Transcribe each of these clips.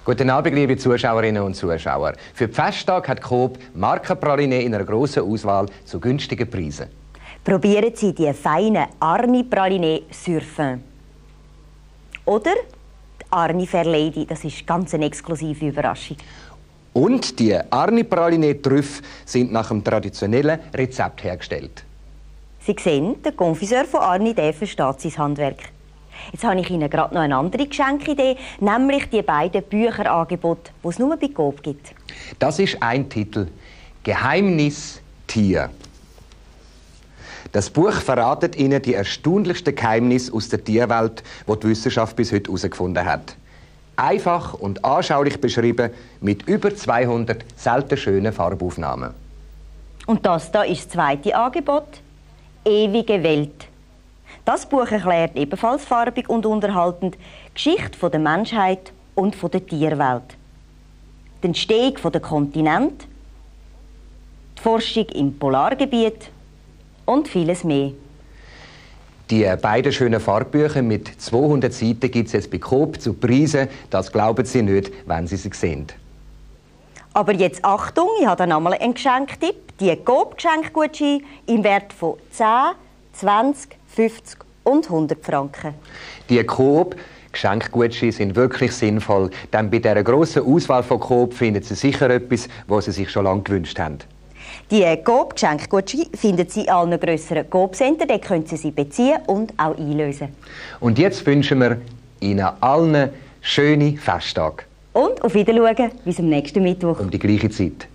Guten Abend, liebe Zuschauerinnen und Zuschauer. Für die Festtage hat Coop Markenpraline in einer grossen Auswahl zu günstigen Preisen. Probieren Sie die feinen Arni Praline Surfin. Oder die Arni Fairlady, das ist ganz eine exklusive Überraschung. Und die Arni Praline Trüff sind nach dem traditionellen Rezept hergestellt. Sie sehen, der Konfiseur von Arni, der versteht sein Handwerk. Jetzt habe ich Ihnen gerade noch eine andere Geschenkidee, nämlich die beiden Bücherangebote, die es nur bei Coop gibt. Das ist ein Titel: Geheimnis Tier. Das Buch verratet Ihnen die erstaunlichsten Geheimnisse aus der Tierwelt, die die Wissenschaft bis heute herausgefunden hat. Einfach und anschaulich beschrieben, mit über 200 selten schönen Farbaufnahmen. Und das da ist das zweite Angebot: Ewige Welt. Das Buch erklärt ebenfalls farbig und unterhaltend die Geschichte der Menschheit und der Tierwelt. Die Entstehung der Kontinente, die Forschung im Polargebiet und vieles mehr. Die beiden schönen Farbbücher mit 200 Seiten gibt es jetzt bei Coop zu Preisen. Das glauben Sie nicht, wenn Sie sie sehen. Aber jetzt Achtung, ich habe dann einmal einen Geschenktipp. Die Coop-Geschenkgutscheine im Wert von 10, 20, 50 und 100 Franken. Die Coop-Geschenkgutscheine sind wirklich sinnvoll, denn bei dieser grossen Auswahl von Coop finden Sie sicher etwas, was Sie sich schon lange gewünscht haben. Die Coop-Geschenkgutscheine finden Sie in allen grösseren Coop-Center. Dort können Sie sie beziehen und auch einlösen. Und jetzt wünschen wir Ihnen allen schöne Festtage. Und auf Wiedersehen bis am nächsten Mittwoch. Um die gleiche Zeit.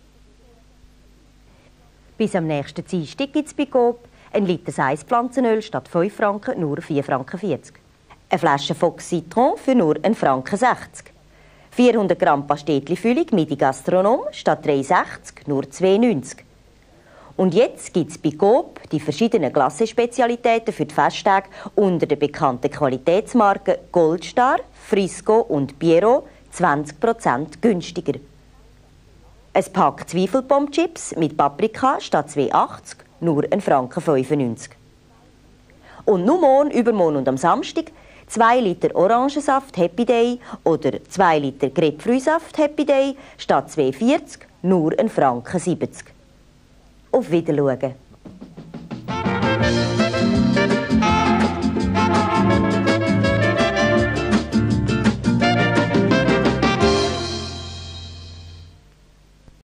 Bis am nächsten Dienstag gibt es bei Coop 1 Liter Seispflanzenöl statt 5 Franken nur 4,40 Franken. Eine Flasche Fox Citron für nur 1,60 Franken. 400 Gramm Pastetli-Füllung Midi Gastronom statt 3,60 nur 2,90. Und jetzt gibt es bei Coop die verschiedenen Glacé-Spezialitäten für die Festtage unter den bekannten Qualitätsmarken Goldstar, Frisco und Piero 20% günstiger. Ein Pack Zwiefelpommes-Chips mit Paprika statt 2,80 nur 1,95 Franken. Und nur morgen, übermorgen und am Samstag 2 Liter Orangensaft Happy Day oder 2 Liter Grapefruitsaft Happy Day statt 2,40 nur 1,70 Franken. Auf Wiedersehen.